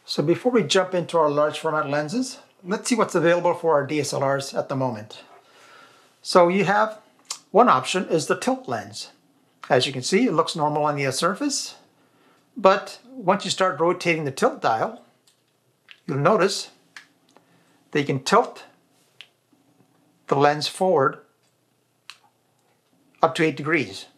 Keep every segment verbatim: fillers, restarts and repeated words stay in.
So before we jump into our large format lenses, let's see what's available for our D S L Rs at the moment. So you have one option is the tilt lens. As you can see, it looks normal on the surface, but once you start rotating the tilt dial, you'll notice that you can tilt the lens forward up to eight degrees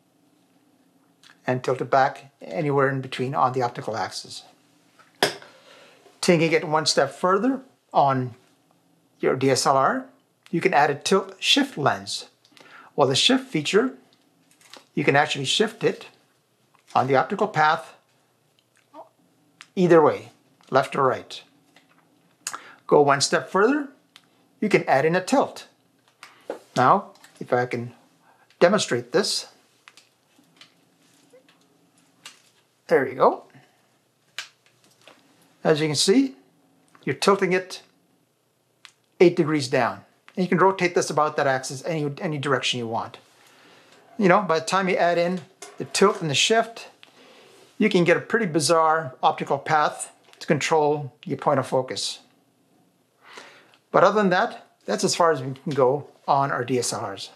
and tilt it back anywhere in between on the optical axis. Taking it one step further on your D S L R, you can add a tilt shift lens. Well, the shift feature, you can actually shift it on the optical path either way, left or right. Go one step further, you can add in a tilt. Now, if I can demonstrate this, there you go. As you can see, you're tilting it eight degrees down. And you can rotate this about that axis any, any direction you want. You know, by the time you add in the tilt and the shift, you can get a pretty bizarre optical path to control your point of focus. But other than that, that's as far as we can go on our D S L Rs.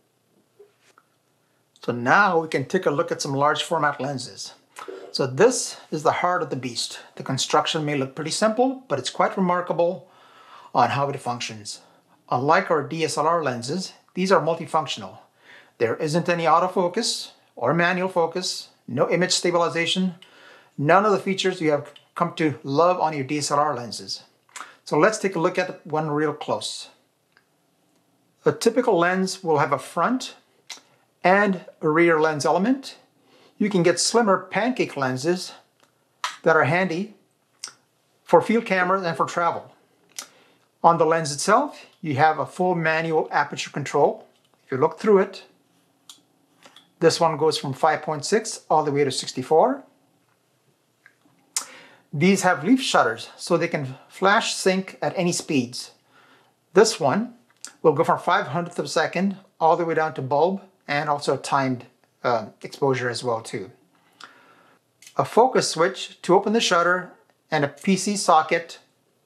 So now we can take a look at some large format lenses. So this is the heart of the beast. The construction may look pretty simple, but it's quite remarkable on how it functions. Unlike our D S L R lenses, these are multifunctional. There isn't any autofocus or manual focus, no image stabilization, none of the features you have come to love on your D S L R lenses. So let's take a look at one real close. A typical lens will have a front and a rear lens element. You can get slimmer pancake lenses that are handy for field cameras and for travel. On the lens itself, you have a full manual aperture control. If you look through it, this one goes from five point six all the way to sixty-four. These have leaf shutters, so they can flash sync at any speeds. This one will go from five hundredths of a second all the way down to bulb, and also timed uh, exposure as well too. A focus switch to open the shutter, and a P C socket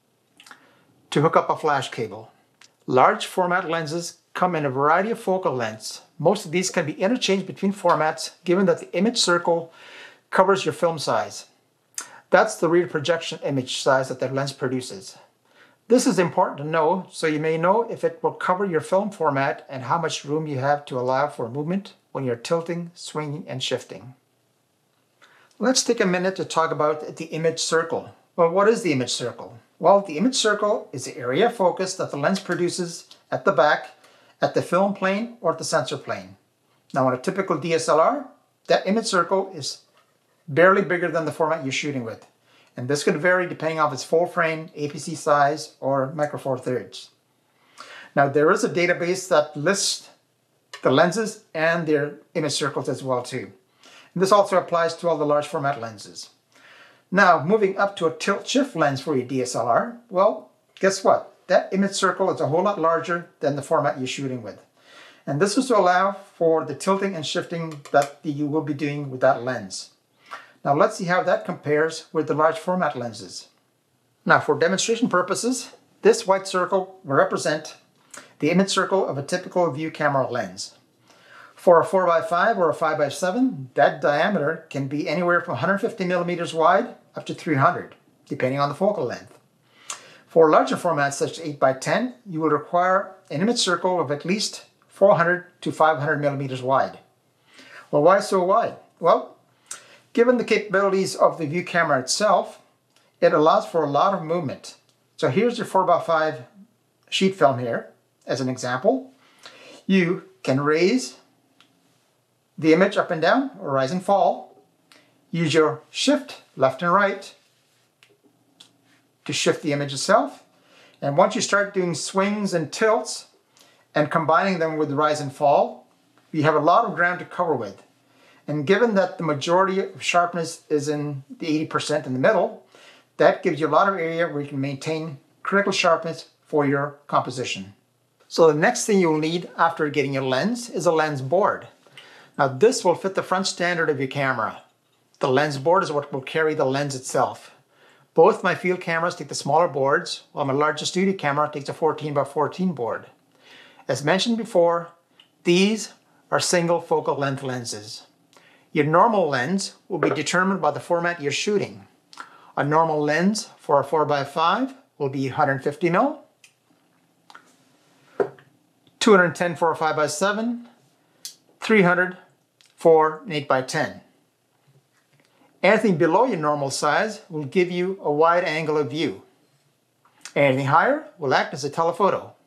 to hook up a flash cable. Large format lenses come in a variety of focal lengths. Most of these can be interchanged between formats given that the image circle covers your film size. That's the rear projection image size that the lens produces. This is important to know so you may know if it will cover your film format and how much room you have to allow for movement when you're tilting, swinging, and shifting. Let's take a minute to talk about the image circle. Well, what is the image circle? Well, the image circle is the area of focus that the lens produces at the back, at the film plane, or at the sensor plane. Now, on a typical D S L R, that image circle is barely bigger than the format you're shooting with. And this could vary depending on its full frame, A P C size, or micro four thirds. Now, there is a database that lists the lenses and their image circles as well too. And this also applies to all the large format lenses. Now, moving up to a tilt shift lens for your D S L R, well, guess what? That image circle is a whole lot larger than the format you're shooting with. And this is to allow for the tilting and shifting that you will be doing with that lens. Now let's see how that compares with the large format lenses. Now, for demonstration purposes, this white circle will represent the image circle of a typical view camera lens. For a four by five or a five by seven, that diameter can be anywhere from one hundred fifty millimeters wide up to three hundred, depending on the focal length. For larger formats such as eight by ten, you will require an image circle of at least four hundred to five hundred millimeters wide. Well, why so wide? Well, given the capabilities of the view camera itself, it allows for a lot of movement. So here's your four by five sheet film here as an example. You can raise the image up and down, or rise and fall. Use your shift left and right to shift the image itself. And once you start doing swings and tilts and combining them with rise and fall, you have a lot of ground to cover with. And given that the majority of sharpness is in the eighty percent in the middle, that gives you a lot of area where you can maintain critical sharpness for your composition. So the next thing you'll need after getting your lens is a lens board. Now this will fit the front standard of your camera. The lens board is what will carry the lens itself. Both my field cameras take the smaller boards, while my larger studio camera takes a fourteen by fourteen board. As mentioned before, these are single focal length lenses. Your normal lens will be determined by the format you're shooting. A normal lens for a four by five will be one hundred fifty millimeter, two hundred ten for a five by seven, three hundred for an eight by ten. Anything below your normal size will give you a wide angle of view. Anything higher will act as a telephoto.